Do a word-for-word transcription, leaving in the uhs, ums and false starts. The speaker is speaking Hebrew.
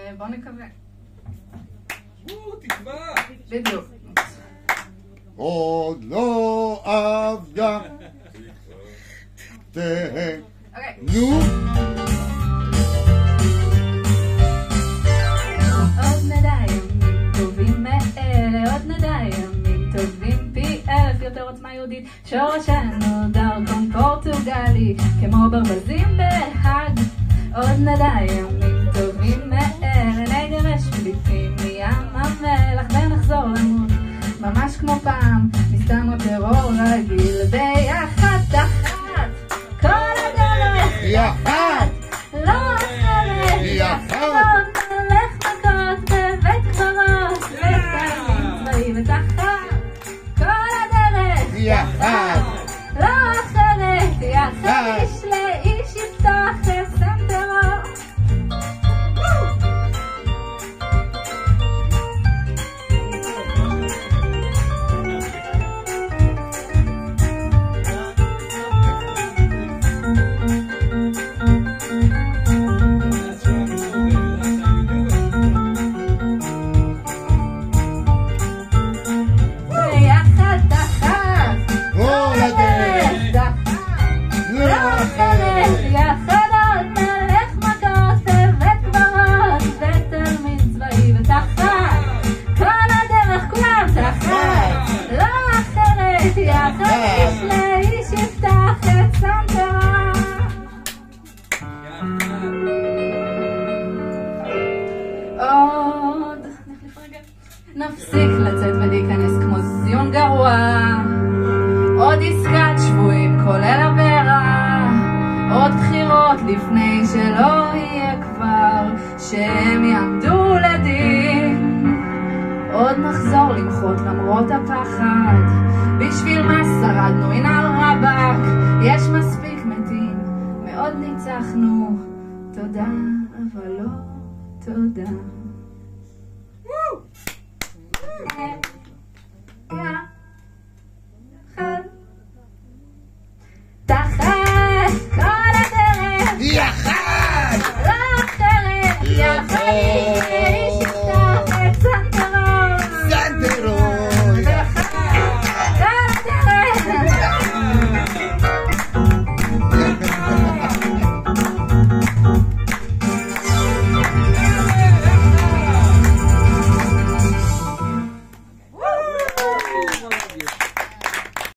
ובוא נקווה. או, תקווה. בדיוק. עוד לא עבדה. תהה. נו. עוד נדע ימים טובים מאלה, עוד נדע ימים טובים פי אלף, יותר עוצמה יהודית, שורשנו דרכון פורטוגלי, כמו ברווזים בהאג. עוד נדע ימים טובים מאלה, נגרש פליטים מים המלח ונחזור למות ממש כמו פעם, מסתם או טרור רגיל, ביחד תחת כל הדרך, יחד, לא אחרת, יחד, נלך מכות בבית קברות, ותלמיד צבאי ותחת כל הדרך, יחד, לא אחרת, יחד איש לאיש יפתח חסם טרור. נפסיק לצאת ולהיכנס כמו זיון גרוע, עוד עסקת שבויים כולל עבירה, עוד בחירות לפני שלא יהיה כבר שהם יעמדו לדין, עוד נחזור למחות למרות הפחד, בשביל מה שרדנו הנה על רבק, יש מספיק מתים, מאוד ניצחנו, תודה אבל לא תודה.